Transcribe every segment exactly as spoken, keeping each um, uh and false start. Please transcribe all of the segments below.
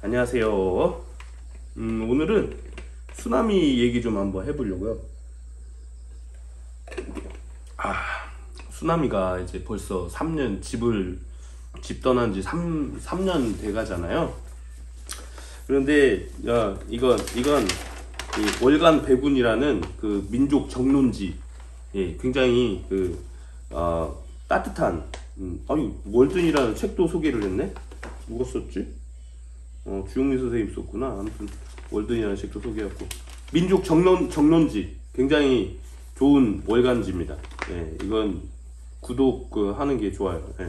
안녕하세요. 음, 오늘은 쓰나미 얘기 좀 한번 해보려고요. 아, 쓰나미가 이제 벌써 삼 년, 집을, 집 떠난 지 삼, 삼 년 돼 가잖아요. 그런데, 야, 이건, 이건, 이 월간 백운이라는 그 민족 정론지, 예, 굉장히 그, 어, 따뜻한, 음, 아니, 월든이라는 책도 소개를 했네? 누가 썼지? 어, 주영민 선생님 썼구나. 아무튼 월든이라는 책도 소개했고, 민족 정론 정론지 굉장히 좋은 월간지입니다. 예, 이건 구독 그, 하는 게 좋아요. 예.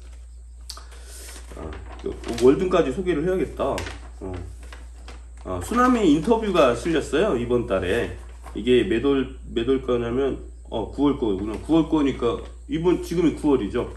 아, 월든까지 소개를 해야겠다. 어. 아, 쓰나미 인터뷰가 실렸어요 이번 달에. 이게 몇월 몇월 거냐면 어 구월 거구나. 구월 거니까 이번 지금이 구월이죠.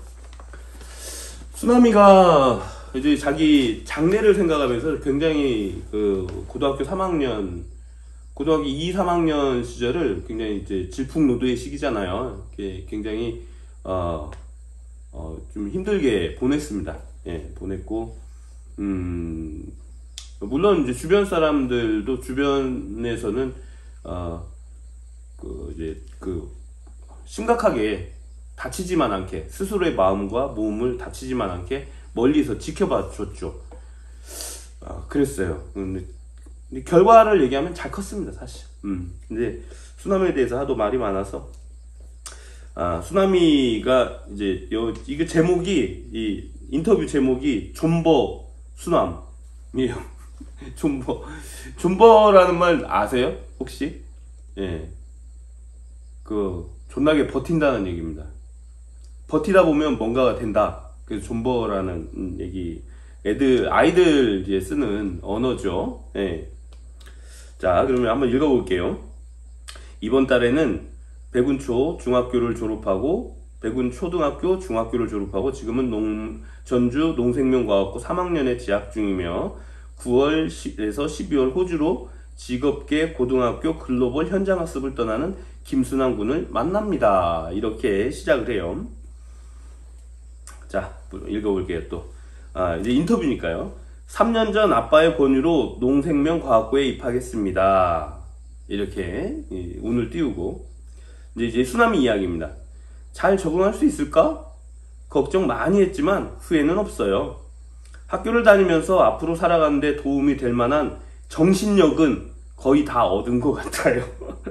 쓰나미가 이제 자기 장래를 생각하면서 굉장히 그 고등학교 삼 학년, 고등학교 이, 삼 학년 시절을 굉장히 이제 질풍노도의 시기잖아요. 굉장히 어, 어, 좀 힘들게 보냈습니다. 예, 보냈고, 음, 물론 이제 주변 사람들도 주변에서는 어, 그 이제 그 심각하게 다치지만 않게, 스스로의 마음과 몸을 다치지만 않게 멀리서 지켜봐 줬죠. 아, 그랬어요. 근데, 근데 결과를 얘기하면 잘 컸습니다, 사실. 음. 근데 쓰나미에 대해서 하도 말이 많아서, 아, 쓰나미가 이제 요 이게 제목이, 이 인터뷰 제목이 존버 쓰남이에요. 존버. 존버라는 말 아세요? 혹시? 예. 그 존나게 버틴다는 얘기입니다. 버티다 보면 뭔가가 된다. 그래서 존버라는 얘기, 애들, 아이들 이제 쓰는 언어죠. 예. 자, 그러면 한번 읽어볼게요. 이번 달에는 백운초 중학교를 졸업하고, 백운초등학교 중학교를 졸업하고, 지금은 농, 전주 농생명과학고 삼 학년에 재학 중이며, 구월에서 십이월 호주로 직업계 고등학교 글로벌 현장학습을 떠나는 김순환 군을 만납니다. 이렇게 시작을 해요. 자, 읽어볼게요, 또. 아, 이제 인터뷰니까요. 삼 년 전 아빠의 권유로 농생명과학고에 입학했습니다. 이렇게, 운을 띄우고. 이제, 이제 쓰나미 이야기입니다. 잘 적응할 수 있을까? 걱정 많이 했지만 후회는 없어요. 학교를 다니면서 앞으로 살아가는데 도움이 될 만한 정신력은 거의 다 얻은 것 같아요.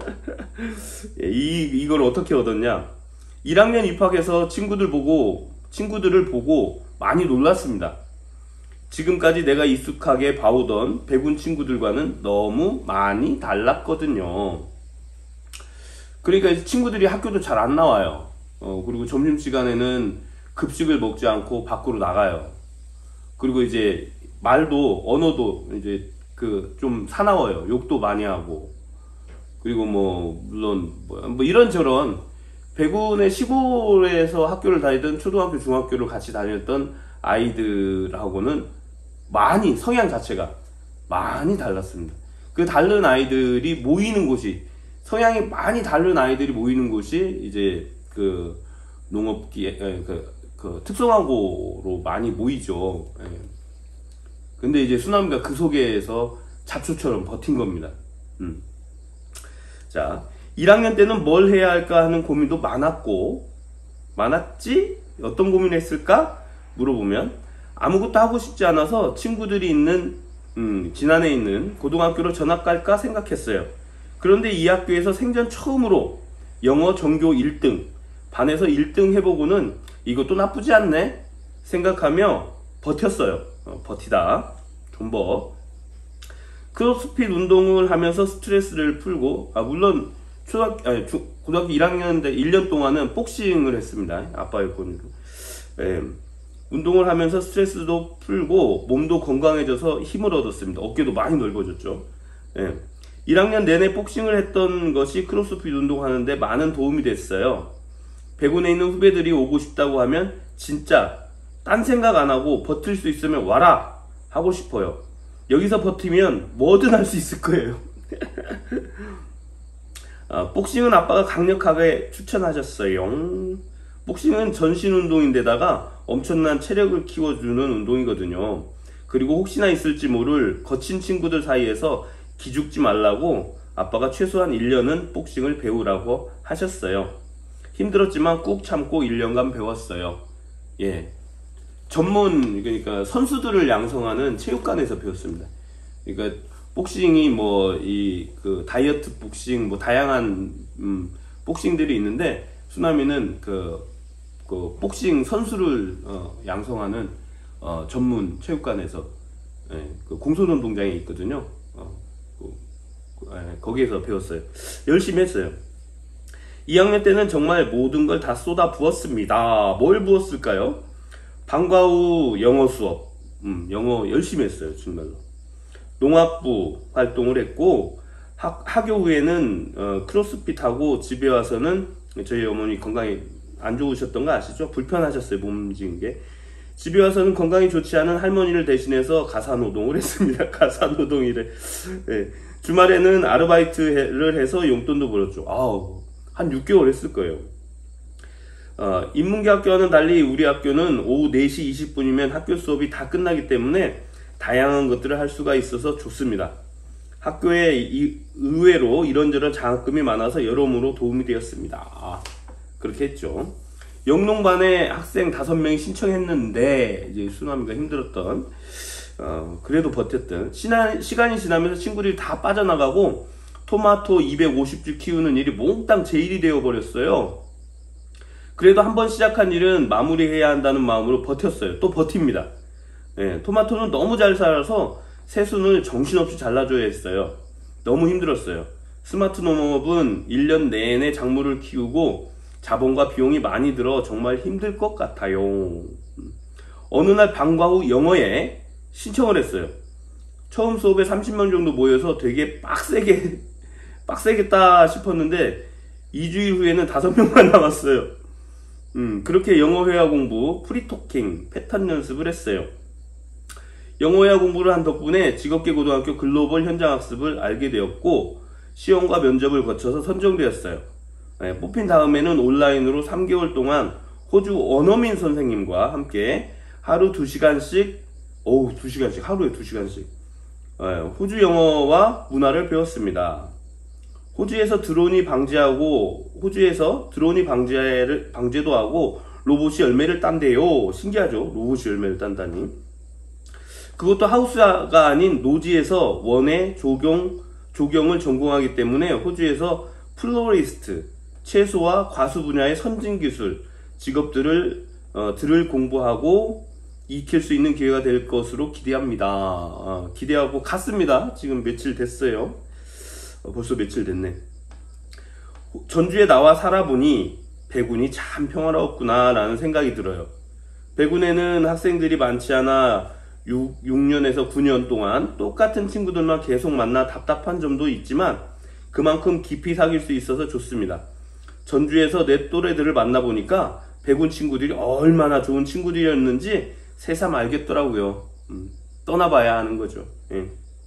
이, 이걸 어떻게 얻었냐? 일 학년 입학해서 친구들 보고, 친구들을 보고 많이 놀랐습니다. 지금까지 내가 익숙하게 봐오던 백운 친구들과는 너무 많이 달랐거든요. 그러니까 친구들이 학교도 잘 안 나와요. 어, 그리고 점심시간에는 급식을 먹지 않고 밖으로 나가요. 그리고 이제 말도, 언어도 이제 그 좀 사나워요. 욕도 많이 하고. 그리고 뭐, 물론, 뭐 이런저런 백운의 시골에서 학교를 다니던 초등학교, 중학교를 같이 다녔던 아이들하고는 많이, 성향 자체가 많이 달랐습니다. 그 다른 아이들이 모이는 곳이, 성향이 많이 다른 아이들이 모이는 곳이 이제 그 농업기, 그, 그 특성화고로 많이 모이죠. 예. 근데 이제 쓰나미가 그 속에서 잡초처럼 버틴 겁니다. 음. 자, 일 학년 때는 뭘 해야 할까 하는 고민도 많았고, 많았지? 어떤 고민을 했을까? 물어보면, 아무것도 하고 싶지 않아서 친구들이 있는, 음, 진안에 있는 고등학교로 전학 갈까 생각했어요. 그런데 이 학교에서 생전 처음으로 영어 전교 일 등, 반에서 일 등 해보고는 이것도 나쁘지 않네? 생각하며 버텼어요. 어, 버티다. 존버. 크로스핏 운동을 하면서 스트레스를 풀고, 아, 물론, 초등학교, 아니, 중, 고등학교 일 학년 때 일 년 동안은 복싱을 했습니다. 아빠의 권유로. 예, 운동을 하면서 스트레스도 풀고 몸도 건강해져서 힘을 얻었습니다. 어깨도 많이 넓어졌죠. 예, 일 학년 내내 복싱을 했던 것이 크로스핏 운동하는데 많은 도움이 됐어요. 백운에 있는 후배들이 오고 싶다고 하면 진짜 딴 생각 안 하고 버틸 수 있으면 와라 하고 싶어요. 여기서 버티면 뭐든 할 수 있을 거예요. 아, 복싱은 아빠가 강력하게 추천하셨어요. 복싱은 전신 운동인데다가 엄청난 체력을 키워주는 운동이거든요. 그리고 혹시나 있을지 모를 거친 친구들 사이에서 기죽지 말라고 아빠가 최소한 일 년은 복싱을 배우라고 하셨어요. 힘들었지만 꾹 참고 일 년간 배웠어요. 예. 전문, 그러니까 선수들을 양성하는 체육관에서 배웠습니다. 그러니까 복싱이 뭐, 이, 그, 다이어트 복싱, 뭐, 다양한, 음, 복싱들이 있는데, 수나미는 그, 그, 복싱 선수를, 어, 양성하는, 어, 전문 체육관에서, 예, 그 공소운동장에 있거든요. 어, 그, 예, 거기에서 배웠어요. 열심히 했어요. 이 학년 때는 정말 모든 걸 다 쏟아 부었습니다. 뭘 부었을까요? 방과 후 영어 수업, 음, 영어 열심히 했어요, 정말로. 농학부 활동을 했고, 학, 학교 후에는 어, 크로스핏 하고 집에 와서는 저희 어머니 건강이 안 좋으셨던 거 아시죠? 불편하셨어요, 몸 움직이는 게. 집에 와서는 건강이 좋지 않은 할머니를 대신해서 가사노동을 했습니다. 가사노동이래. 네. 주말에는 아르바이트를 해서 용돈도 벌었죠. 아우, 한 육 개월 했을 거예요. 어, 인문계 학교와는 달리 우리 학교는 오후 네 시 이십 분이면 학교 수업이 다 끝나기 때문에 다양한 것들을 할 수가 있어서 좋습니다. 학교에 이, 의외로 이런저런 장학금이 많아서 여러모로 도움이 되었습니다. 아, 그렇게 했죠. 영농반에 학생 다섯 명이 신청했는데 이제 수남이가 힘들었던 어, 그래도 버텼던 시나, 시간이 지나면서 친구들이 다 빠져나가고 토마토 이백오십 주 키우는 일이 몽땅 제 일이 되어버렸어요. 그래도 한번 시작한 일은 마무리해야 한다는 마음으로 버텼어요. 또 버팁니다. 예, 토마토는 너무 잘 살아서 새순을 정신없이 잘라줘야 했어요. 너무 힘들었어요. 스마트 농업은 일 년 내내 작물을 키우고 자본과 비용이 많이 들어 정말 힘들 것 같아요. 어느 날 방과 후 영어에 신청을 했어요. 처음 수업에 삼십 명 정도 모여서 되게 빡세게 빡세겠다 싶었는데 이 주일 후에는 다섯 명만 남았어요. 음, 그렇게 영어 회화 공부, 프리토킹, 패턴 연습을 했어요. 영어 회화 공부를 한 덕분에 직업계 고등학교 글로벌 현장 학습을 알게 되었고 시험과 면접을 거쳐서 선정되었어요. 네, 뽑힌 다음에는 온라인으로 삼 개월 동안 호주 원어민 선생님과 함께 하루 두 시간씩, 어우, 두 시간씩, 하루에 두 시간씩, 네, 호주 영어와 문화를 배웠습니다. 호주에서 드론이 방지하고, 호주에서 드론이 방지를, 방제도 하고, 로봇이 열매를 딴대요. 신기하죠? 로봇이 열매를 딴다니. 그것도 하우스가 아닌 노지에서 원예, 조경, 조경을 전공하기 때문에 호주에서 플로리스트, 채소와 과수 분야의 선진 기술, 직업들을, 어, 들을 공부하고 익힐 수 있는 기회가 될 것으로 기대합니다. 어, 기대하고 갔습니다. 지금 며칠 됐어요. 어, 벌써 며칠 됐네. 전주에 나와 살아보니 백운이 참 평화로웠구나 라는 생각이 들어요. 백운에는 학생들이 많지 않아 육 년에서 구 년 동안 똑같은 친구들만 계속 만나 답답한 점도 있지만 그만큼 깊이 사귈 수 있어서 좋습니다. 전주에서 내 또래들을 만나보니까 백운 친구들이 얼마나 좋은 친구들이었는지 새삼 알겠더라고요. 음, 떠나봐야 하는 거죠. 예.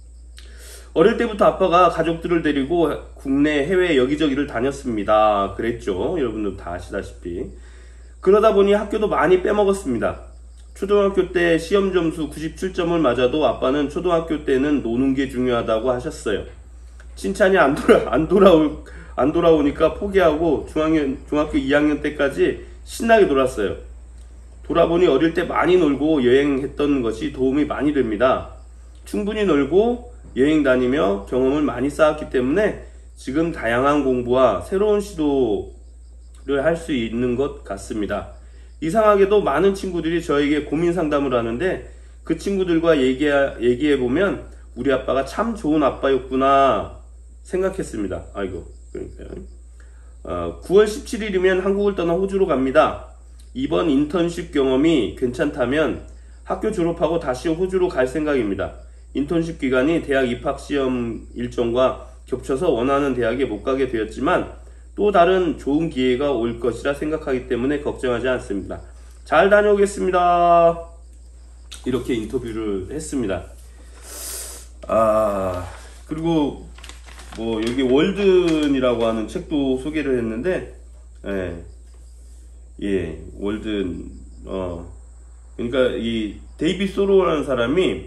어릴 때부터 아빠가 가족들을 데리고 국내 해외 여기저기를 다녔습니다. 그랬죠. 여러분들 다 아시다시피. 그러다 보니 학교도 많이 빼먹었습니다. 초등학교 때 시험 점수 구십칠 점을 맞아도 아빠는 초등학교 때는 노는 게 중요하다고 하셨어요. 칭찬이 안 돌아, 안 돌아올, 안 돌아오니까 포기하고 중학년, 중학교 이 학년 때까지 신나게 놀았어요. 돌아보니 어릴 때 많이 놀고 여행했던 것이 도움이 많이 됩니다. 충분히 놀고 여행 다니며 경험을 많이 쌓았기 때문에 지금 다양한 공부와 새로운 시도를 할 수 있는 것 같습니다. 이상하게도 많은 친구들이 저에게 고민 상담을 하는데 그 친구들과 얘기해, 얘기해보면 우리 아빠가 참 좋은 아빠였구나 생각했습니다. 아이고, 그러니까요. 어, 구월 십칠일이면 한국을 떠나 호주로 갑니다. 이번 인턴십 경험이 괜찮다면 학교 졸업하고 다시 호주로 갈 생각입니다. 인턴십 기간이 대학 입학시험 일정과 겹쳐서 원하는 대학에 못 가게 되었지만 또 다른 좋은 기회가 올 것이라 생각하기 때문에 걱정하지 않습니다. 잘 다녀오겠습니다. 이렇게 인터뷰를 했습니다. 아, 그리고 뭐 여기 월든이라고 하는 책도 소개를 했는데, 예, 예 월든, 어, 그러니까 이 데이빗 소로라는 사람이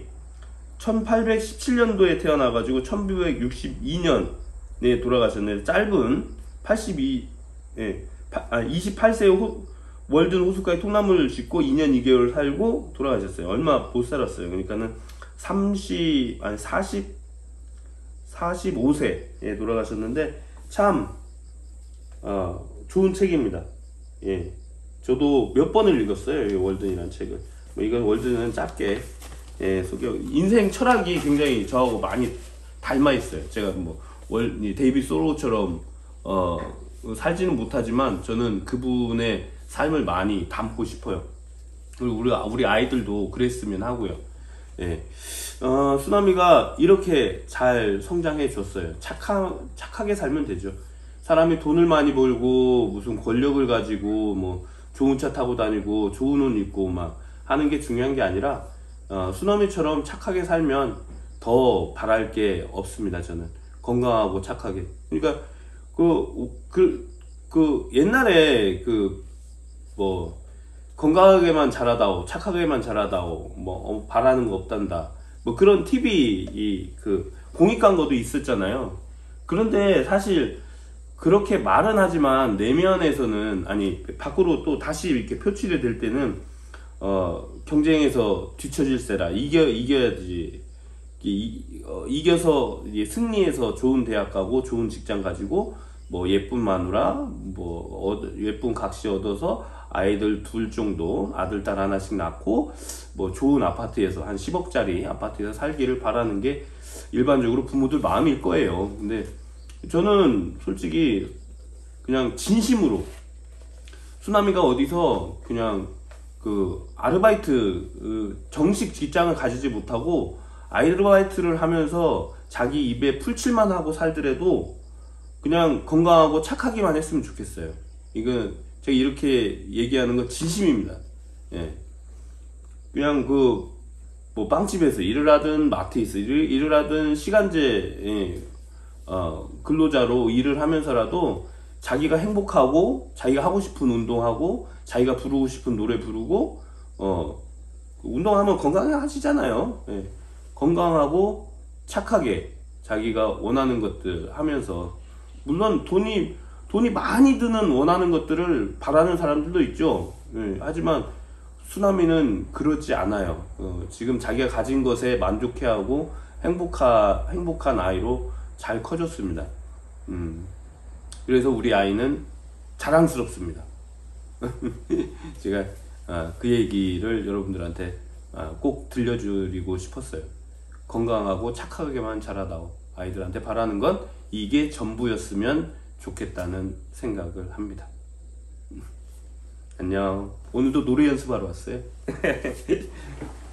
천팔백십칠 년도에 태어나가지고 천구백육십이 년에 돌아가셨는데, 짧은 팔십이, 예, 아, 이십팔 세 호, 월든 호숫가에 통나무를 짓고 이 년 이 개월 살고 돌아가셨어요. 얼마 못 살았어요. 그러니까는 삼십, 아니 사십, 사십오 세에 돌아가셨는데, 참, 어, 좋은 책입니다. 예. 저도 몇 번을 읽었어요. 이 월든이라는 책을. 뭐 이건 월든은 짧게, 예, 소개, 인생 철학이 굉장히 저하고 많이 닮아 있어요. 제가 뭐, 월, 데이빗 소로처럼, 어, 살지는 못하지만 저는 그분의 삶을 많이 담고 싶어요. 그리고 우리, 우리 아이들도 그랬으면 하고요. 예. 어, 쓰나미가 이렇게 잘 성장해 줬어요. 착하, 착하게 살면 되죠. 사람이 돈을 많이 벌고, 무슨 권력을 가지고, 뭐, 좋은 차 타고 다니고, 좋은 옷 입고, 막, 하는 게 중요한 게 아니라, 어, 쓰나미처럼 착하게 살면 더 바랄 게 없습니다, 저는. 건강하고 착하게. 그러니까, 그, 그, 그, 옛날에, 그, 뭐, 건강하게만 자라다오, 착하게만 자라다오, 뭐, 어, 바라는 거 없단다. 뭐 그런 티비, 이, 그, 공익 광고도 있었잖아요. 그런데 사실, 그렇게 말은 하지만, 내면에서는, 아니, 밖으로 또 다시 이렇게 표출이 될 때는, 어, 경쟁에서 뒤처질세라. 이겨, 이겨야지. 이, 어, 이겨서, 이제 승리해서 좋은 대학 가고, 좋은 직장 가지고, 뭐, 예쁜 마누라, 뭐, 어, 예쁜 각시 얻어서, 아이들 둘 정도, 아들, 딸 하나씩 낳고, 뭐, 좋은 아파트에서, 한 십억짜리 아파트에서 살기를 바라는 게 일반적으로 부모들 마음일 거예요. 근데 저는 솔직히 그냥 진심으로, 쓰나미가 어디서 그냥 그 아르바이트, 그 정식 직장을 가지지 못하고 아르바이트를 하면서 자기 입에 풀칠만 하고 살더라도 그냥 건강하고 착하기만 했으면 좋겠어요. 이건 제가 이렇게 얘기하는 건 진심입니다. 예. 그냥 그, 뭐, 빵집에서 일을 하든, 마트에서 일을, 일을 하든, 시간제, 예, 어, 근로자로 일을 하면서라도 자기가 행복하고, 자기가 하고 싶은 운동하고, 자기가 부르고 싶은 노래 부르고, 어, 운동하면 건강하시잖아요. 예. 건강하고, 착하게, 자기가 원하는 것들 하면서, 물론 돈이, 돈이 많이 드는 원하는 것들을 바라는 사람들도 있죠. 예, 하지만 쓰나미는 그렇지 않아요. 어, 지금 자기가 가진 것에 만족해하고 행복하, 행복한 아이로 잘 커졌습니다. 음, 그래서 우리 아이는 자랑스럽습니다. 제가 아, 그 얘기를 여러분들한테 아, 꼭 들려드리고 싶었어요. 건강하고 착하게만 자라다오. 아이들한테 바라는 건 이게 전부였으면 좋겠다는 생각을 합니다. 안녕. 오늘도 노래 연습하러 왔어요.